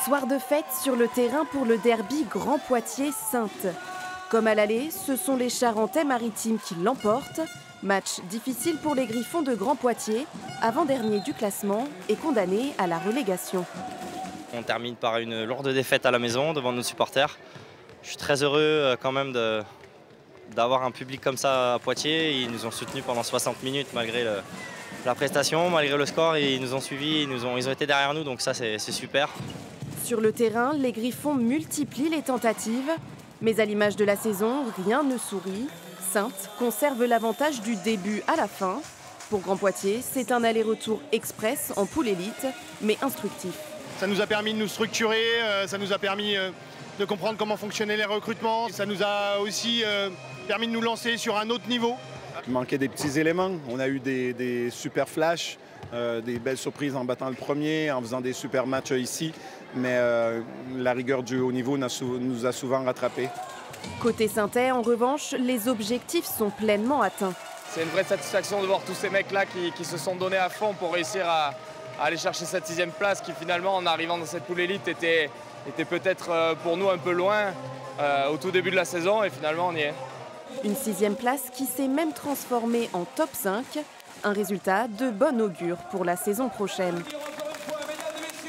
Soir de fête sur le terrain pour le derby Grand Poitiers-Saintes. Comme à l'aller, ce sont les Charentais-Maritimes qui l'emportent. Match difficile pour les Griffons de Grand Poitiers, avant-dernier du classement et condamné à la relégation. On termine par une lourde défaite à la maison devant nos supporters. Je suis très heureux quand même d'avoir un public comme ça à Poitiers. Ils nous ont soutenus pendant 60 minutes malgré la prestation, malgré le score. Ils nous ont suivis, ils ont été derrière nous, donc ça c'est super. Sur le terrain, les Griffons multiplient les tentatives. Mais à l'image de la saison, rien ne sourit. Saintes conserve l'avantage du début à la fin. Pour Grand Poitiers, c'est un aller-retour express en poule élite, mais instructif. Ça nous a permis de nous structurer, ça nous a permis de comprendre comment fonctionnaient les recrutements. Ça nous a aussi permis de nous lancer sur un autre niveau. Il manquait des petits éléments. On a eu des super flashs, des belles surprises en battant le premier, en faisant des super matchs ici. Mais la rigueur du haut niveau nous a souvent rattrapés. Côté Saintais, en revanche, les objectifs sont pleinement atteints. C'est une vraie satisfaction de voir tous ces mecs-là qui se sont donnés à fond pour réussir à aller chercher cette 6e place qui finalement, en arrivant dans cette poule élite, était peut-être pour nous un peu loin au tout début de la saison et finalement on y est. Une 6e place qui s'est même transformée en top 5, un résultat de bon augure pour la saison prochaine.